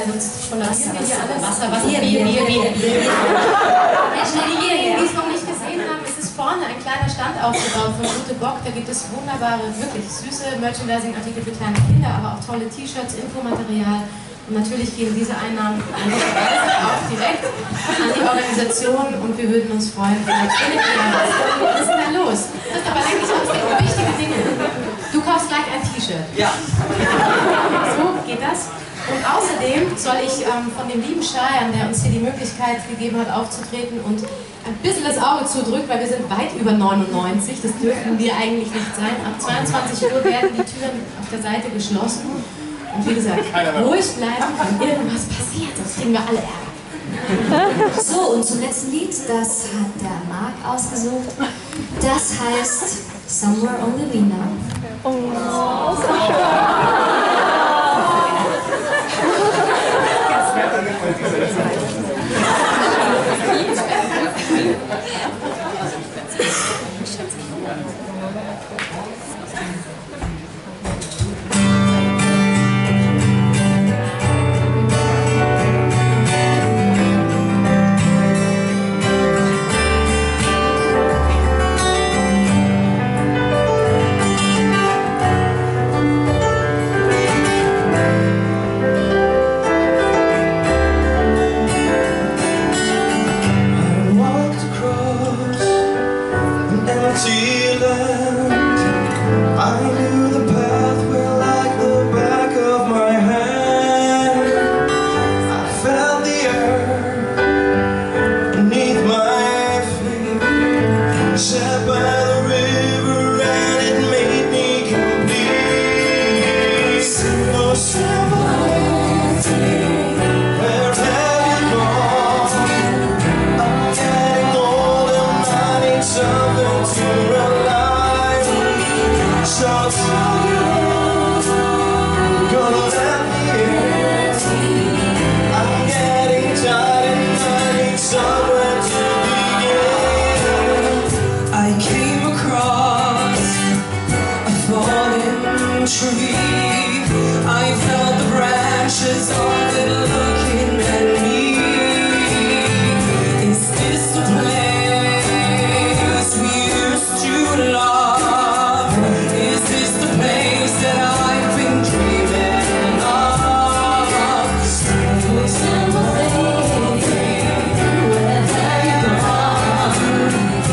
sonst polarieren wir hier alle. Wasser, Bier. Die es noch nicht gesehen haben, es ist vorne ein kleiner Stand aufgebaut von Gute Bock. Da gibt es wunderbare, wirklich süße Merchandising-Artikel für kleine Kinder, aber auch tolle T-Shirts, Infomaterial. Und natürlich gehen diese Einnahmen auch direkt an die Organisation und wir würden uns freuen, vielleicht findet ihr was. Was ist denn da los? Das ist aber eigentlich sonst wichtige Dinge. Du kaufst gleich ein T-Shirt. Ja. So geht das. Und außerdem soll ich von dem lieben Scheiern, der uns hier die Möglichkeit gegeben hat, aufzutreten und ein bisschen das Auge zudrückt, weil wir sind weit über 99, das dürfen wir eigentlich nicht sein. Ab 22 Uhr werden die Türen auf der Seite geschlossen. Und wie gesagt, ruhig bleiben, wenn irgendwas passiert, sonst kriegen wir alle Ärger. So, und zum letzten Lied, das hat der Marc ausgesucht. Das heißt Somewhere Only We Know. Oh, so schön. Tree. I felt the branches of it looking at me. Is this the place we used to love? Is this the place that I've been dreaming of? Somewhere where have you gone?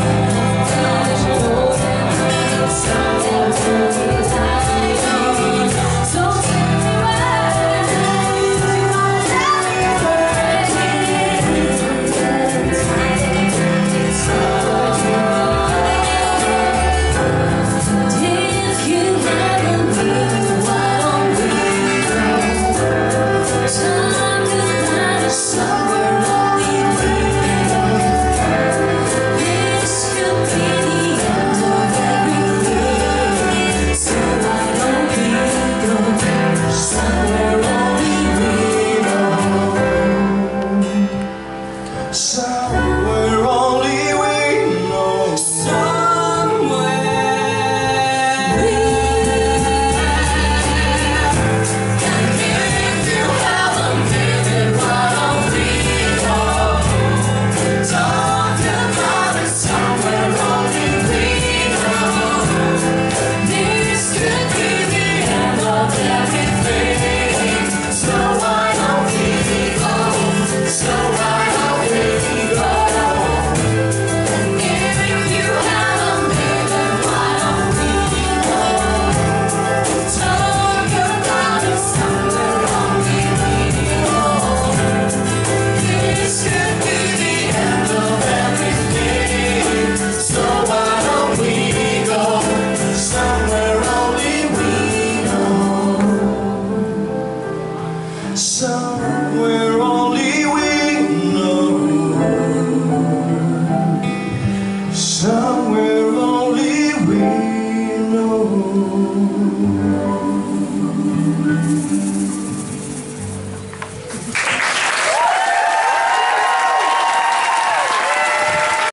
Somewhere only we know. Somewhere only we know.